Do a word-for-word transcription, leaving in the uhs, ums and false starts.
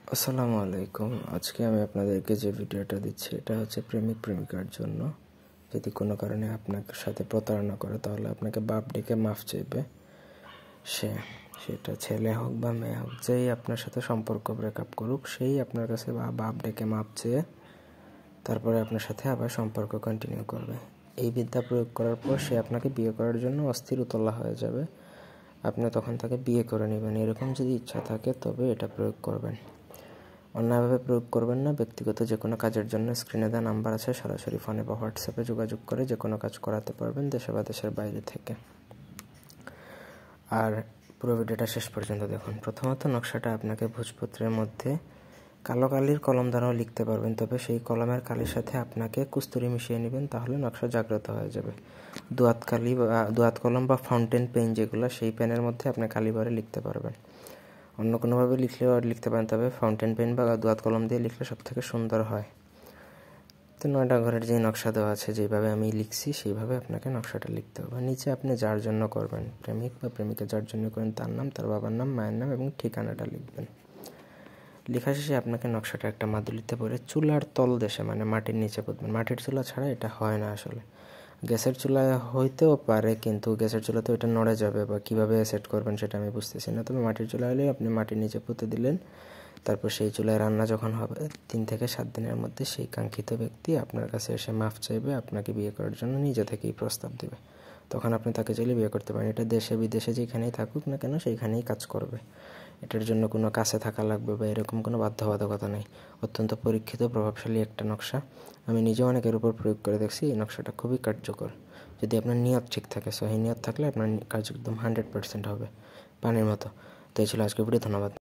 আসসালামু আলাইকুম। আজকে আমি আপনাদেরকে যে ভিডিওটা দিচ্ছি এটা হচ্ছে প্রেমিক প্রেমিকার জন্য। যদি কোনো কারণে আপনার সাথে প্রতারণা করে তাহলে আপনাকে বাপ ডেকে মাফ চাইবে। সে সেটা ছেলে হোক বা মেয়ে হোক, যেই আপনার সাথে সম্পর্ক ব্রেকআপ করুক সেই আপনার কাছে বা বাপ ডেকে মাপ চেয়ে তারপরে আপনার সাথে আবার সম্পর্ক কন্টিনিউ করবে। এই বিদ্যা প্রয়োগ করার পর সে আপনাকে বিয়ে করার জন্য অস্থির উতলা হয়ে যাবে। আপনি তখন তাকে বিয়ে করে নেবেন। এরকম যদি ইচ্ছা থাকে তবে এটা প্রয়োগ করবেন। অন্যভাবে প্রয়োগ করবেন না। ব্যক্তিগত যে কোনো কাজের জন্য স্ক্রিনে দেওয়া নাম্বার আছে, সরাসরি ফোনে বা হোয়াটসঅ্যাপে যোগাযোগ করে যে কোনো কাজ করাতে পারবেন দেশে বা দেশের বাইরে থেকে। আর পুরো ভিডিওটা শেষ পর্যন্ত দেখুন। প্রথমত নকশাটা আপনাকে ভোজপত্রের মধ্যে কালো কালির কলম দ্বারাও লিখতে পারবেন, তবে সেই কলমের কালির সাথে আপনাকে কস্তুরি মিশিয়ে নেবেন, তাহলে নকশা জাগ্রত হয়ে যাবে। দুয়াত কালি বা দুয়াত কলম বা ফাউন্টেন পেন যেগুলো, সেই পেনের মধ্যে আপনি কালি ভরে লিখতে পারবেন। অন্য কোনোভাবে লিখলেও আর লিখতে পারেন, তবে ফাউন্টেন পেন বা দুয়াত কলম দিয়ে লিখলে সব থেকে সুন্দর হয়। তো নয়টা ঘরের যে নকশা দেওয়া আছে, যেভাবে আমি লিখছি সেইভাবে আপনাকে নকশাটা লিখতে হবে। নিচে আপনি যার জন্য করবেন, প্রেমিক বা প্রেমিকা যার জন্য করেন, তার নাম, তার বাবার নাম, মায়ের নাম এবং ঠিকানাটা লিখবেন। লেখা শেষে আপনাকে নকশাটা একটা মাদুলিতে পরে চুলার তল দেশে, মানে মাটির নিচে পুঁতবেন। মাটির চুলা ছাড়া এটা হয় না আসলে। গ্যাসের চুলায় হইতেও পারে, কিন্তু গ্যাসের চুলাতে ওইটা নড়ে যাবে, বা কীভাবে সেট করবেন সেটা আমি বুঝতেছি না। তবে মাটির চুলা হলে আপনি মাটির নিচে পুঁতে দিলেন, তারপর সেই চুলায় রান্না যখন হবে তিন থেকে সাত দিনের মধ্যে সেই কাঙ্ক্ষিত ব্যক্তি আপনার কাছে এসে মাফ চাইবে, আপনাকে বিয়ে করার জন্য নিজে থেকেই প্রস্তাব দেবে। তখন আপনি তাকে চাইলে বিয়ে করতে পারেন। এটা দেশে বিদেশে যেখানেই থাকুক না কেন সেইখানেই কাজ করবে। এটার জন্য কোনো কাছে থাকা লাগবে বা এরকম কোনো বাধ্যবাধকতা নেই। অত্যন্ত পরীক্ষিত প্রভাবশালী একটা নকশা। আমি নিজেও অনেকের উপর প্রয়োগ করে দেখছি। এই নকশাটা খুবই কার্যকর, যদি আপনার নিয়ত ঠিক থাকে। সহি নিয়ত থাকলে আপনার কাজ একদম হান্ড্রেড পার্সেন্ট হবে, পানির মতো। তো এই ছিল আজকের ভিডিও। ধন্যবাদ।